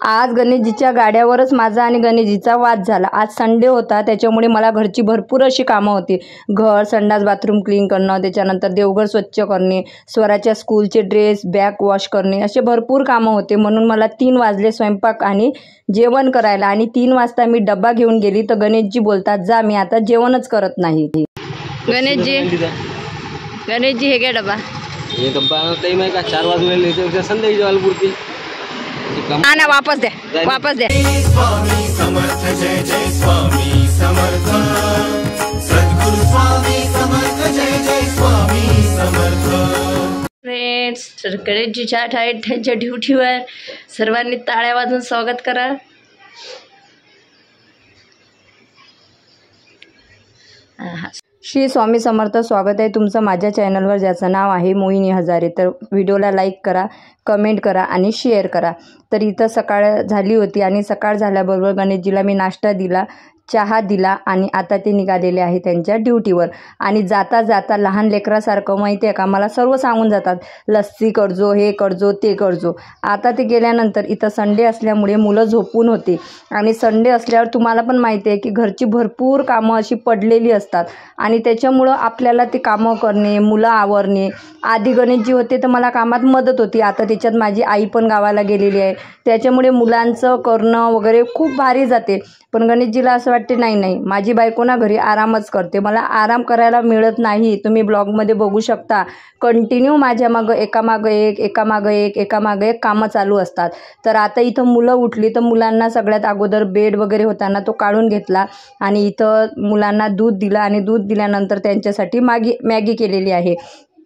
आज गणेशजीच्या गाड्यावरच माझा आणि गणेशजीचा वाद झाला। आज संडे होता, त्याच्यामुळे मला घरची भरपूर अशी कामं होती। घर, संडास, बाथरूम क्लीन करणं, त्याच्यानंतर देवघर स्वच्छ करणे, स्वराच्या स्कूलचे ड्रेस, बॅग वॉश करणे, असे भरपूर कामं होते। म्हणून मला 3 वाजले स्वयंपाक आणि जेवण करायला। आणि 3 वाजता मी डब्बा घेऊन गेली तर गणेशजी बोलतात, जा मी आता जेवणच करत नाही। गणेशजी हे घ्या डब्बा। ये डब्बा टाइम आहे का 4 वाजले तर संध्याकाळी जेवायला पुरते। ना वापस द्या, वापस द्या। स्वामी समर्थ, जय जय स्वामी समर्थ, सद्गुरु स्वामी समर्थ, जय जय स्वामी समर्थ। फ्रेंड्स, तर गणेशजीच्या ठाईत त्यांच्या ड्युटीवर सर्वांनी टाळ्या वाजवून स्वागत करा। श्री स्वामी समर्थ, स्वागत आहे तुमचं माझ्या चॅनलवर, ज्याचं नाव आहे मोहिनी हजारे। तर व्हिडिओला लाईक करा, कमेंट करा आणि शेअर करा। तर इथं सकाळ झाली होती आणि सकाळ झाल्याबरोबर गणेशजीला मी नाश्ता दिला, चहा दिला आणि आता ते निघालेले आहे त्यांच्या ड्युटीवर। आणि जाता जाता लहान लेकरासारखं माहिती आहे का, मला सर्व सांगून जातात, लस्सी करजो, हे करजो, ते करजो। आता ते गेल्यानंतर इथं संडे असल्यामुळे मुलं झोपून होती आणि संडे असल्यावर तुम्हाला पण माहिती आहे की घरची भरपूर कामं अशी पडलेली असतात आणि त्याच्यामुळं आपल्याला ते कामं करणे, मुलं आवरणे। आधी गणेशजी होते तर मला कामात मदत होती, आता त्याच्यात माझी आई पण गावाला गेलेली आहे, त्याच्यामुळे मुलांचं करणं वगैरे खूप भारी जाते। पण गणेशजीला असं वाटते, नाही माझी बायको ना घरी आरामच करते, मला आराम करायला मिळत नाही। तुम्ही ब्लॉगमध्ये बघू शकता, कंटिन्यू माझ्या मागं एकामागं एक कामं चालू असतात। तर आता इथं मुलं उठली तर मुलांना सगळ्यात अगोदर बेड वगैरे होताना तो काढून घेतला आणि इथं मुलांना दूध दिलं आणि दूध दिल्यानंतर त्यांच्यासाठी मॅगी केलेली आहे,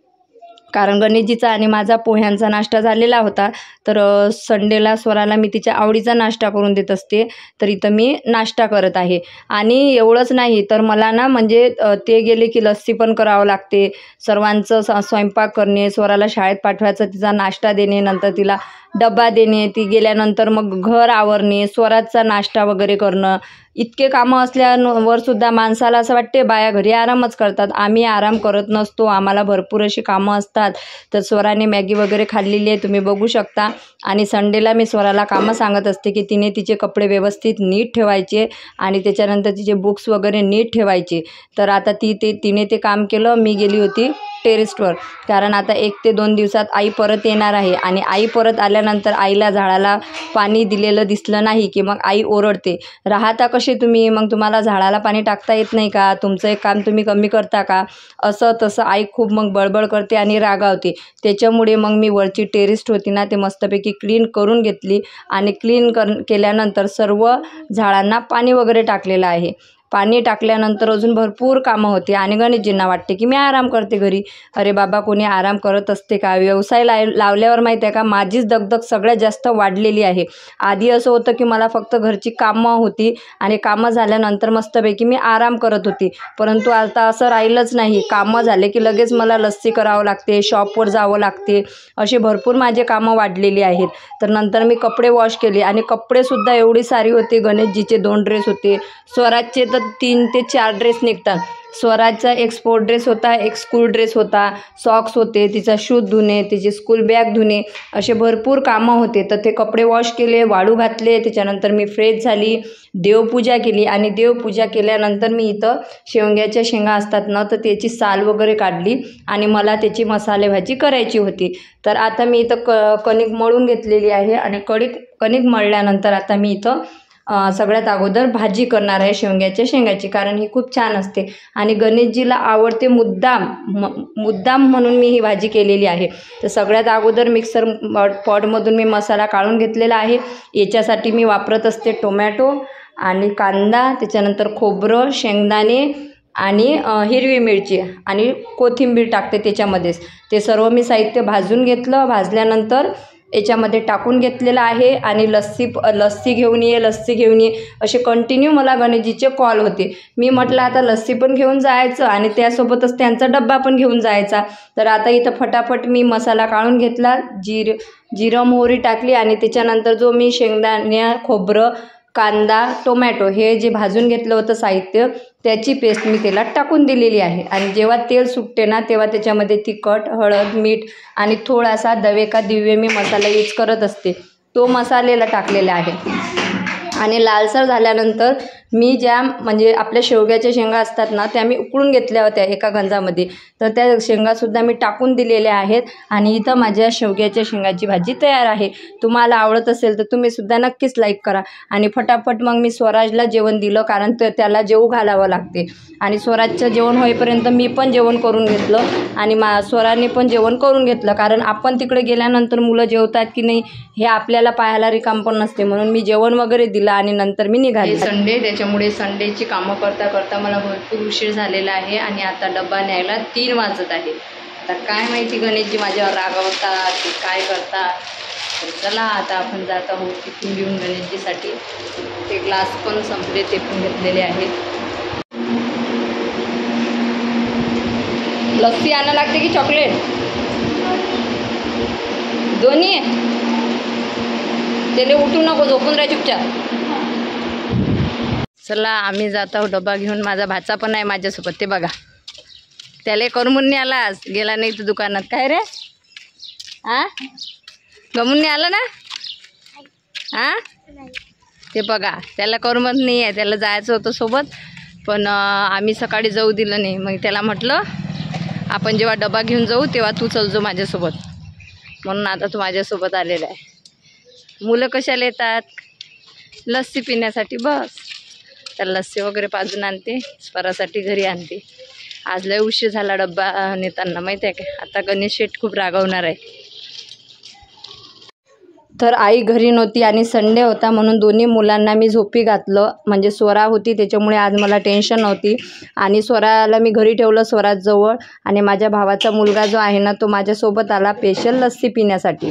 कारण गणेशजीचा आणि माझा पोह्यांचा नाश्ता झालेला होता। तर संडेला स्वराला मी तिच्या आवडीचा नाश्ता करून देत असते, तर इथं मी नाश्ता करत आहे। आणि एवढंच नाही तर मला ना म्हणजे ते गेले की लस्सी पण करावं लागते, सर्वांचं स्वयंपाक करणे, स्वराला शाळेत पाठवायचं, तिचा नाश्ता देणे, नंतर तिला डब्बा देणे, ती गेल्यानंतर मग घर आवरणे, स्वराचा नाश्ता वगैरे करणं, इतके कामं असल्यावर सुद्धा माणसाला असं वाटते बाया घरी आरामच करतात। आम्ही आराम करत नसतो, आम्हाला भरपूर अशी कामं असतात। तर स्वराने मॅगी वगैरे खाल्लेली आहे, तुम्ही बघू शकता। आणि संडेला मी स्वराला कामं सांगत असते की तिने तिचे कपडे व्यवस्थित नीट ठेवायचे आणि त्याच्यानंतर तिचे बुक्स वगैरे नीट ठेवायचे। तर आता तिने ते काम केलं। मी गेली होती टेरेसवर, कारण आता 1 ते 2 दिवसात आई परत येणार आहे आणि आई परत आल्यानंतर आईला झाडाला पाणी दिलेलं दिसलं नाही की मग आई ओरडते, राहता कसे तुम्ही, मग तुम्हाला झाडाला पाणी टाकता येत नाही का, तुमचं एक काम तुम्ही कमी करता का, असं तसं आई खूप मग बडबड करते आणि रागावते। त्याच्यामुळे मग मी वरची टेरेस होती ना, ते मस्तपैकी क्लीन करून घेतली आणि क्लीन केल्यानंतर सर्व झाडांना पाणी वगैरे टाकलेलं आहे। पाणी टाकल्यानंतर अजून भरपूर कामं होती आणि गणेशजींना वाटते की मी आराम करते घरी। अरे बाबा, कोणी आराम करत असते का? व्यवसाय लावल्यावर माहिती आहे का, माझीच दगदग सगळ्यात जास्त वाढलेली आहे। आधी असं होतं की मला फक्त घरची कामं होती आणि कामं झाल्यानंतर मस्तपैकी मी आराम करत होती, परंतु आता असं राहिलंच नाही। कामं झाले की लगेच मला लस्सी करावं लागते, शॉपवर जावं लागते, असे भरपूर माझे कामं वाढलेली आहेत। तर नंतर मी कपडे वॉश केले आणि कपडेसुद्धा एवढी सारी होते। गणेशजीचे 2 ड्रेस होते, स्वराजचे 3 ते 4 ड्रेस निघतात। स्वराजचा एक स्पोर्ट ड्रेस होता, एक स्कूल ड्रेस होता, सॉक्स होते, तिचा शूज धुणे, तिची स्कूल बॅग धुणे, असे भरपूर कामं होते। तर ते कपडे वॉश केले, वाळू घातले, त्याच्यानंतर मी फ्रेश झाली, देवपूजा केली आणि देवपूजा केल्यानंतर मी इथं शेवग्याच्या शेंगा असतात ना, तर त्याची साल वगैरे काढली आणि मला त्याची मसाले भाजी करायची होती। तर आता मी इथं कणिक मळून घेतलेली आहे आणि कणिक मळल्यानंतर आता मी इथं सगळ्यात अगोदर भाजी करणार आहे शेवग्याच्या शेंगाची, कारण ही खूप छान असते आणि गणेशजीला आवडते मुद्दाम म्हणून मी ही भाजी केलेली आहे। तर सगळ्यात अगोदर मिक्सर पॉटमधून मी मसाला काढून घेतलेला आहे। याच्यासाठी मी वापरत असते टोमॅटो आणि कांदा, त्याच्यानंतर खोबरं, शेंगदाणे आणि हिरवी मिरची आणि कोथिंबीर टाकते त्याच्यामध्येच। ते सर्व मी साहित्य भाजून घेतलं, भाजल्यानंतर याच्यामध्ये टाकून घेतलेलं आहे आणि लस्सी घेऊन ये असे कंटिन्यू मला गणेशजीचे कॉल होते। मी म्हटलं आता लस्सी पण घेऊन जायचं आणि त्यासोबतच त्यांचा डब्बा पण घेऊन जायचा। तर आता इथं फटाफट मी मसाला काढून घेतला, जिरं मोहरी टाकली आणि त्याच्यानंतर जो मी शेंगदाणे, खोबरं, कांदा, टोमॅटो हे जे भाजून घेतलं होतं साहित्य, त्याची पेस्ट मी तेलात टाकून दिलेली आहे। आणि जेव्हा तेल सुटते ना, तेव्हा त्याच्यामध्ये तिखट, हळद, मीठ आणि थोडासा दवे का दिव्य मी मसाला यूज करत असते। तो मसाल्याला टाकलेला आहे. आणि लालसर झाल्यानंतर मी ज्या म्हणजे आपल्या शेवग्याच्या शेंगा असतात ना, त्या मी उकळून घेतल्या होत्या एका गंजामध्ये, तर त्या शेंगासुद्धा मी टाकून दिलेल्या आहेत. आणि इथं माझ्या शेवग्याच्या शेंगाची भाजी तयार आहे. तुम्हाला आवडत असेल तर तुम्हीसुद्धा नक्कीच लाईक करा. आणि फटाफट मग मी स्वराजला जेवण दिलं, कारण त्याला जेवू घालावं लागते. आणि स्वराजचं जेवण होईपर्यंत मी पण जेवण करून घेतलं आणि स्वराने पण जेवण करून घेतलं, कारण आपण तिकडे गेल्यानंतर मुलं जेवतात की नाही हे आपल्याला पाहायला रिकाम पण नसते. म्हणून मी जेवण वगैरे दिलं आणि नंतर मी निघाले. संडे, त्याच्यामुळे संडेची कामं करता करता मला भरपूर उशीर झालेला आहे. आणि आता डबा न्यायला 3 वाजत आहे. आता काय माहिती गणेशजी माझ्यावर रागावतात की काय करतात. तर चला आता आपण जात आहोत टिफिन घेऊन गणेशजीसाठी. ते ग्लास पण संपले, ते पण घेतलेले आहेत. लस्सी आणायला लागते की चॉकलेट? दोन्ही. त्याला उठू नको, झोपून राहा चुपचाप. चला आम्ही जात आहोत डबा घेऊन. माझा भाचा पण आहे माझ्यासोबत, ते बघा. त्याला करमून नाही आलास, गेला नाही तर दुकानात. काय रे, गमून नाही आला ना? ते बघा, त्याला करमत नाही आहे. त्याला जायचं होतं सोबत, पण आम्ही सकाळी जाऊ दिलं नाही. मग त्याला म्हटलं आपण जेव्हा डबा घेऊन जाऊ तेव्हा तू चल जो माझ्यासोबत. म्हणून आता तू माझ्यासोबत आलेला आहे. मुलं कशाला येतात? लस्सी पिण्यासाठी. बस, तर लस्सी वगैरे पाजून आणते, स्वरासाठी घरी आणते. आज लय उशीर झाला डब्बा नेताना, माहीत आहे का? आता गणेश शेठ खूप रागवणार आहे. तर आई घरी नव्हती आणि संडे होता, म्हणून दोन्ही मुलांना मी झोपी घातलं. म्हणजे स्वरा होती त्याच्यामुळे आज मला टेन्शन नव्हती. आणि स्वराला मी घरी ठेवलं स्वराजवळ. आणि माझ्या भावाचा मुलगा जो आहे ना, तो माझ्यासोबत आला स्पेशल लस्सी पिण्यासाठी.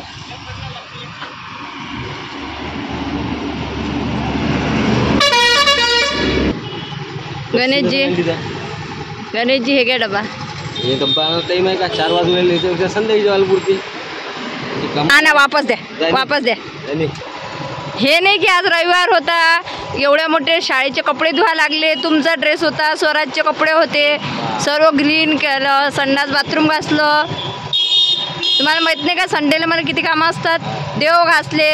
गणेशजी हे घ्या डबा. हे डब्बा टाईम आहे का? 4 वाजलेले, त्यापेक्षा संध्याकाळी जेवायला पुरती. ना वापस द्या, वापस द्या. हे नाही की आज रविवार होता, एवढ्या मोठे शाळेचे कपडे धुवा लागले. तुमचा ड्रेस होता, स्वराजचे कपडे होते, सर्व क्लीन केलं, संडास बाथरूम घासलं. तुम्हाला माहीत नाही का संडेला मला किती कामं असतात? देव घासले.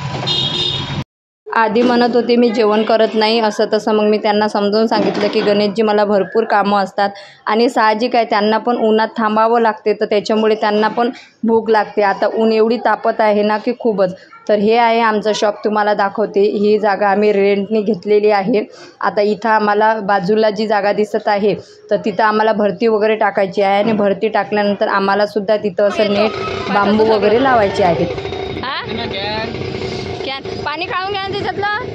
आधी म्हणत होते मी जेवण करत नाही असं तसं. मग मी त्यांना समजावून सांगितलं की गणेशजी मला भरपूर कामं असतात आणि साहजिक आहे त्यांना पण उन्हात थांबावं लागते, तर त्याच्यामुळे त्यांना पण भूक लागते. आता ऊन एवढी तापत आहे ना की खूपच. तर हे आहे आमचं शॉप, तुम्हाला दाखवते. ही जागा आम्ही रेंटने घेतलेली आहे. आता इथं आम्हाला बाजूला जी जागा दिसत आहे तर तिथं आम्हाला भरती वगैरे टाकायची आहे. आणि भरती टाकल्यानंतर आम्हालासुद्धा तिथं असं नेट बांबू वगैरे लावायचे आहेत. पाणी काढून घ्या त्याच्यातलं.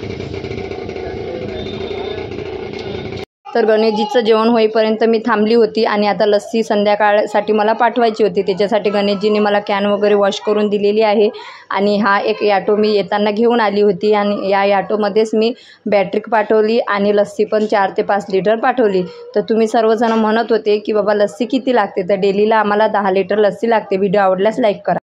तर गणेशजीचं जेवण होईपर्यंत मी थांबली होती. आणि आता लस्सी संध्याकाळसाठी मला पाठवायची होती, त्याच्यासाठी गणेशजीने मला कॅन वगैरे वॉश करून दिलेली आहे. आणि हा एक ॲटो मी येताना घेऊन आली होती. आणि या ॲटोमध्येच मी बॅटरी पाठवली आणि लस्सी पण 4 ते 5 लिटर पाठवली. तर तुम्ही सर्वजण म्हणत होते की बाबा लस्सी किती लागते, तर डेलीला आम्हाला 10 लिटर लस्सी लागते. व्हिडिओ आवडल्यास लाईक करा.